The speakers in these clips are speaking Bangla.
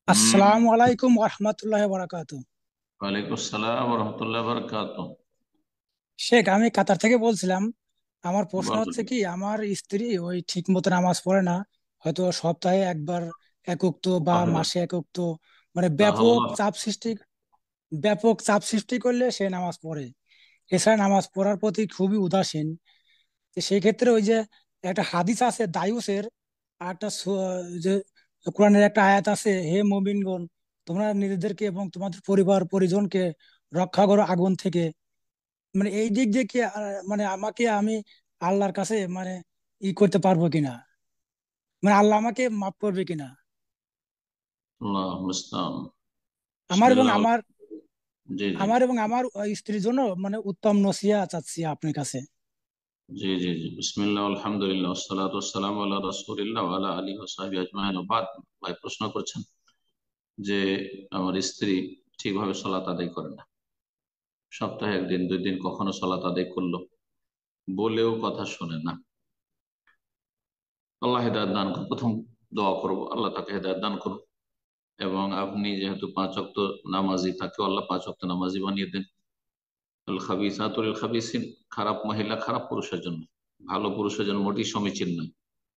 হুম। আসসালামু আলাইকুম রহমতুল্লাহ বারাকাতু। ওয়ালাইকুম আসসালাম রহমতুল্লাহ বরকাত। শেখ, আমি কাতার থেকে বলছিলাম। আমার প্রশ্ন বলেন। হচ্ছে কি, আমার স্ত্রী ওই ঠিক মতো নামাজ পড়ে না। হয়তো সপ্তাহে একবার এক ওয়াক্ত বা আরে মাসে এক ওয়াক্ত, মানে আল্লাহ। ব্যাপক চাপ সৃষ্টি করলে সে নামাজ পড়ে। এছাড়া নামাজ পড়ার প্রতি খুবই উদাসীন। তো সেই ক্ষেত্রে ওই যে একটা হাদিস আছে দায়ুসের, আর একটা যে কোরআনের একটা আয়াত আছে, হে মুমিনগণ, তোমরা নিজেদেরকে এবং তোমাদের পরিবার পরিজনকে রক্ষা করো আগুন থেকে। মানে এই দিক দিয়ে কি মানে আমি আল্লাহর কাছে মানে করতে পারবো কিনা, মানে আল্লাহ আমাকে মাফ করবে কিনা। আল্লাহ মুস্তান। আমার এবং বিসমিল্লাহ। আমার জি জি আমার এবং আমার স্ত্রীর জন্য মানে উত্তম নসিহা চাচ্ছি আপনার কাছে। জি জি জি বিসমিল্লাহ আলহামদুলিল্লাহ ওয়াসসালাতু ওয়াসসালামু আলা রাসূলিল্লাহ ওয়া আলা আলিহি ওয়া সাহবিহি আজমাইন ওয়া বাদ। ভাই প্রশ্ন করছেন যে আমার স্ত্রী ঠিকভাবে সালাত আদায় করে না, সপ্তাহে একদিন দুই দিন কখনো সালাত আদায় করলো, বলেও কথা শোনে না। আল্লাহ হেদায়েত দান করুন। প্রথম দোয়া করব আল্লাহ তাকে হেদায়েত দান করুন, এবং আপনি যেহেতু পাঁচ ওয়াক্ত নামাজি, তাকে আল্লাহ পাঁচ ওয়াক্ত নামাজি বানিয়ে দেন। আল খাবিসাতুল খাবিসিন, খারাপ মহিলা খারাপ পুরুষের জন্য, ভালো পুরুষের জন্য মোটেই সমীচীন নয়।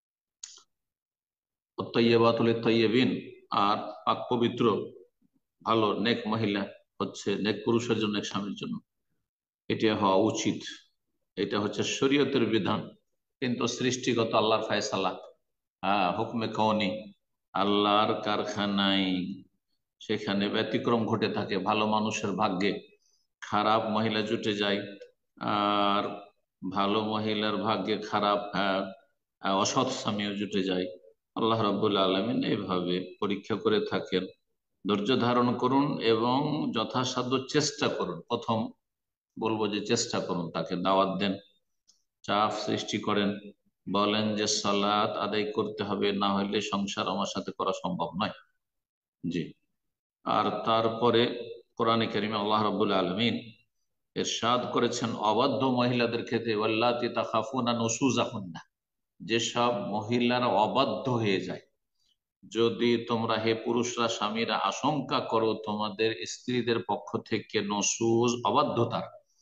অত্যাইয়াবাতুল তাইয়্যিবিন, আর পাক পবিত্র ভালো নেক মহিলা হচ্ছে নেক পুরুষের জন্য, নেক স্বামীর জন্য এটা হওয়া উচিত। এটা হচ্ছে শরীয়তের বিধান, কিন্তু সৃষ্টিগত আল্লাহর ফায়সালা। হ্যাঁ, হুকমে কওনি, আল্লাহর কারখানায় সেখানে ব্যতিক্রম ঘটে থাকে। ভালো মানুষের ভাগ্যে খারাপ মহিলা জুটে যায়, আর ভালো মহিলার ভাগ্যে খারাপ অসৎ স্বামীও জুটে যায়। আল্লাহ রাব্বুল আলামিন এইভাবে পরীক্ষা করে থাকেন। ধৈর্য ধারণ করুন এবং যথাসাধ্য চেষ্টা করুন। প্রথম বলবো যে চেষ্টা করুন, তাকে দাওয়াত দেন, চাপ সৃষ্টি করেন, বলেন যে সালাত আদায় করতে হবে, না হলে সংসার আমার সাথে করা সম্ভব নয়। জি। আর তারপরে কোরআনে কারিমে আল্লাহ রাব্বুল আলামিন ইরশাদ করেছেন অবাধ্য মহিলাদের ক্ষেত্রে, ওয়াল্লাতি তাখাফুনা নুশুজাহুন্না, যেসব মহিলারা অবাধ্য হয়ে যায়। যদি তোমরা হে পুরুষরা স্বামীরা আশঙ্কা করো তোমাদের স্ত্রীদের পক্ষ থেকে নশুজ অবাধ্যতার,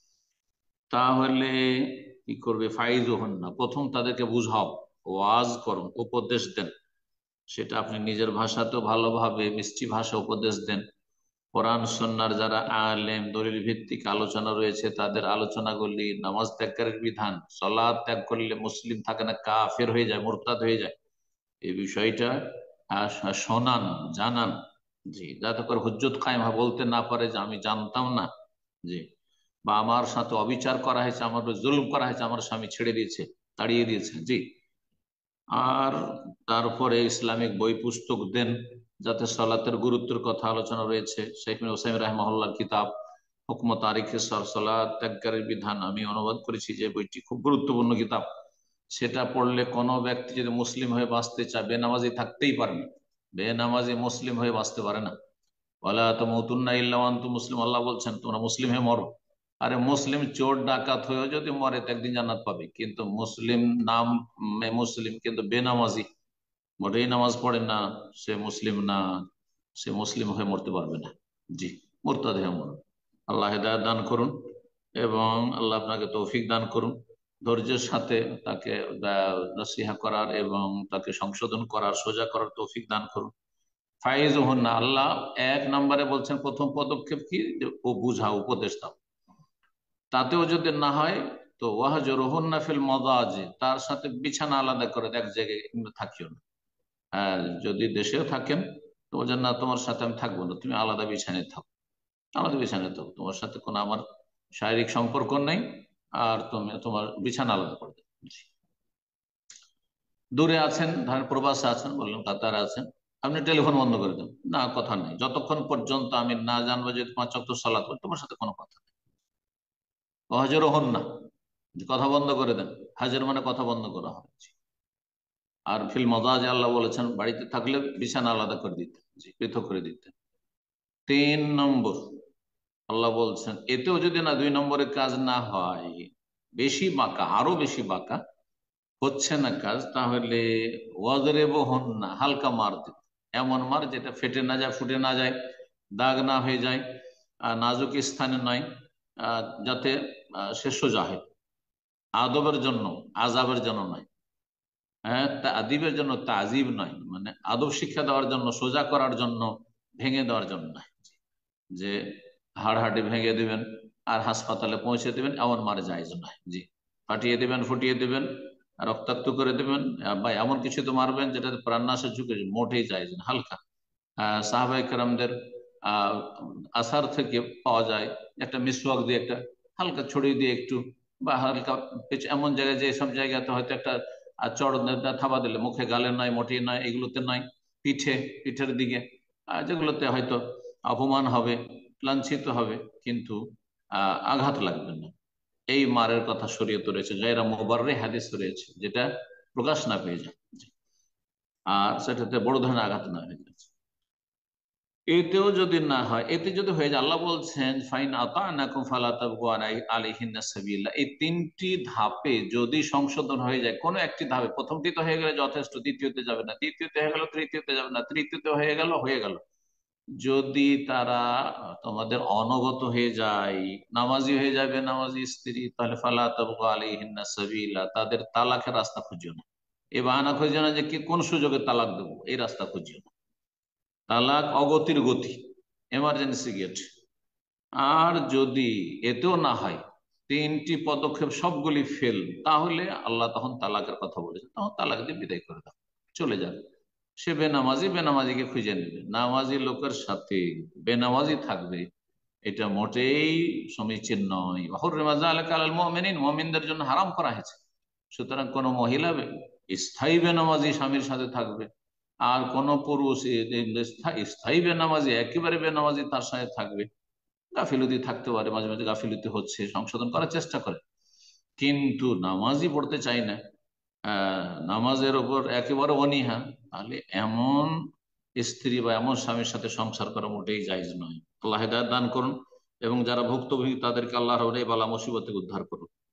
তাহলে কি করবে? ফাইজুহুন্না, প্রথম তাদেরকে বুঝাও, ওয়াজ করো, উপদেশ দেন। সেটা আপনি নিজের ভাষাতেও ভালোভাবে মিষ্টি ভাষা উপদেশ দেন। কোরআন সুন্নাহর যারা আলেম, দলিল ভিত্তিক আলোচনা রয়েছে তাদের আলোচনাগুলি, নামাজ ত্যাগের বিধান, সালাত ত্যাগ করলে মুসলিম থাকে না, কাফের হয়ে যায়, মুরতাদ হয়ে যায়, এই বিষয়টা শোনান, জানান। জি, যাতে করে হুজ্জত কায়েম হয়, বলতে না পারে যে আমি জানতাম না। জি। বা আমার সাথে অবিচার করা হয়েছে, আমার উপর জুলুম করা হয়েছে, আমার স্বামী ছেড়ে দিয়েছে, তাড়িয়ে দিয়েছে। জি। আর তারপরে ইসলামিক বই পুস্তক দেন, যাতে সালাতের গুরুত্বের কথা আলোচনা রয়েছে। শেখ হুসাইন রাহিমাহুল্লাহর কিতাব হুকম তারিখে সালাত ত্যাগের বিধান আমি অনুবাদ করেছি, যে বইটি খুব গুরুত্বপূর্ণ কিতাব। সেটা পড়লে কোনো ব্যক্তি যদি মুসলিম হয়ে বাঁচতে চায়, বেনামাজি থাকতেই পারে না, বেনামাজি মুসলিম হয়ে বাঁচতে পারে না। ওয়ালা তামুতুন্না ইল্লা ওয়া আনতুম মুসলিম, আল্লাহ বলছেন তোমরা মুসলিম হয়ে মরো। আরে মুসলিম চোর ডাকাত হয়েও যদি মরে তো একদিন জান্নাত পাবে, কিন্তু মুসলিম নাম মুসলিম কিন্তু বেনামাজি, মোটেই নামাজ পড়ে না, সে মুসলিম না, সে মুসলিম হয়ে মরতে পারবে না। জি, মুরতাদ হয়ে মরুন। আল্লাহ হেদায়েত দান করুন, এবং আল্লাহ আপনাকে তৌফিক দান করুন। ধৈর্যের সাথে তাকে নসিহা করার এবং তাকে সংশোধন করার, সোজা করার তৌফিক দান করুন। ফাইজ হন না, আল্লাহ এক নম্বরে বলছেন প্রথম পদক্ষেপ কি, যে ও বুঝাও, উপদেশ দাও। তাতেও যদি না হয় তো ওয়াহজুরহুন্না ফিল মাদাজি, তার সাথে বিছানা আলাদা করে এক জায়গায় থাকিও না। হ্যাঁ, যদি দেশেও থাকেন তো বলছেন না তোমার সাথে আমি থাকবো না, তুমি আলাদা বিছানায় থাকো, আলাদা বিছানায় থাকো, তোমার সাথে কোনো আমার শারীরিক সম্পর্ক নেই, আর তুমি তোমার বিছানা আলাদা করে দেবে। দূরে আছেন, ধরেন প্রবাসে আছেন, বললাম কাতারে আছেন, আপনি টেলিফোন বন্ধ করে দেন, না কথা নেই, যতক্ষণ পর্যন্ত আমি না জানবো যে পাঁচ ওয়াক্ত সালাত করি, তোমার সাথে কোনো কথা নেই। হাজারও হন না, কথা বন্ধ করে দেন। হাজার মানে কথা বন্ধ করা হয়েছে। আর ফিল মজাজ আল্লাহ বলেছেন বাড়িতে থাকলে বিছানা আলাদা করে দিতে, জি, পৃথক করে দিতে। তিন নম্বর, আল্লাহ বলছেন এতেও যদি না দুই নম্বরের কাজ না হয়, বেশি বাঁকা, আরো বেশি বাঁকা হচ্ছে না কাজ, তাহলে ওয়াজরেব হন না, হালকা মার দিন, এমন মার যেটা ফেটে না যায়, ফুটে না যায়, দাগ না হয়ে যায়, নাজুক স্থানে নয়, যাতে সে সোজা হয়, আদবের জন্য, আজাবের জন্য নয়। হ্যাঁ, আদিবের জন্য, তাজিব নয়, মানে আদব শিক্ষা দেওয়ার জন্য, সোজা করার জন্য, ভেঙে দেওয়ার জন্য নয়। যে হাড়হাড্ডি ভেঙে দিবেন আর হাসপাতালে পৌঁছে দিবেন, এমন মার জায়েজ নয়। জি, ফাটিয়ে দিবেন, ফুটিয়ে দিবেন, রক্তাক্ত করে দিবেন, বা এমন কিছু তো মারবেন যেটাতে প্রাণনাশের ঝুঁকি, মোটেই জায়েজ না। হালকা সাহাবায়ে কেরামদের আহ আসার থেকে পাওয়া যায়, একটা মিসওয়াক দিয়ে একটা হালকা ছড়ি দিয়ে একটু, বা হালকা এমন জায়গায়, যে সব জায়গাতে হয়তো একটা চড় থাবা দিলে, মুখে, গালে নয়, মোটেই নয়, এগুলোতে নয়, পিঠের দিকে, যেগুলোতে হয়তো অপমান হবে, লাঞ্ছিত হবে, কিন্তু আঘাত লাগবে না। এই মারের কথা শরীয়তে রয়েছে, গায়রা মুবাররে হাদিস রয়েছে, যেটা প্রকাশ না পেয়ে যায়, আর সেটাতে বড় ধরনের আঘাত না হয়ে যাচ্ছে। এতেও যদি না হয়, এতে যদি হয়ে যায়, আল্লাহ বলছেন ফাইন আতানাকুম ফালা তাবগু আলাইহিন্না সাবিলা, এই তিনটি ধাপে যদি সংশোধন হয়ে যায়, কোনো একটি ধাপে, প্রথমটি তো হয়ে গেলে যথেষ্ট, দ্বিতীয়তে যাবে না, দ্বিতীয়তে হয়ে গেল, তৃতীয়তে যাবে না, তৃতীয়তে হয়ে গেল, যদি তারা তোমাদের অনগত হয়ে যায়, নামাজি হয়ে যাবে, নামাজি স্ত্রী, তাহলে ফালা তাবগু আলাইহিন্না সাবিলা, তাদের তালাকের রাস্তা খুঁজিও না। এ বাহানা খুঁজিও না যে কি কোন সুযোগে তালাক দেবো, এই রাস্তা খুঁজিও না। তালাক অগতির গতি, এমার্জেন্সি গেট। আর যদি এতেও না হয়, তিনটি পদক্ষেপ সবগুলি ফেল, তাহলে আল্লাহ তখন তালাকের কথা বলেছেন, তখন তালাক দিয়ে বিদায় করে দাও, চলে যাবে। সে বেনামাজি, বেনামাজিকে খুঁজে নেবে, নামাজি লোকের সাথে বেনামাজি থাকবে, এটা মোটেই সমীচীন নয়। মুমিনদের জন্য হারাম করা হয়েছে। সুতরাং কোন মহিলা স্থায়ী বেনামাজি স্বামীর সাথে থাকবে, আর কোন পুরুষ স্থায়ী বেনামাজি, একেবারে বেনামাজি তার সাথে থাকবে, গাফিলতি থাকতে পারে, মাঝে মাঝে গাফিলতি হচ্ছে, সংশোধন করার চেষ্টা করে, কিন্তু নামাজই পড়তে চাই না, নামাজের ওপর একেবারে অনীহা, তাহলে এমন স্ত্রী বা এমন স্বামীর সাথে সংসার করা মোটেই জায়েজ নয়। আল্লাহ হেদায়েত দান করুন, এবং যারা ভুক্তভোগী তাদেরকে আল্লাহ এই বালা মুসিবত থেকে উদ্ধার করুন।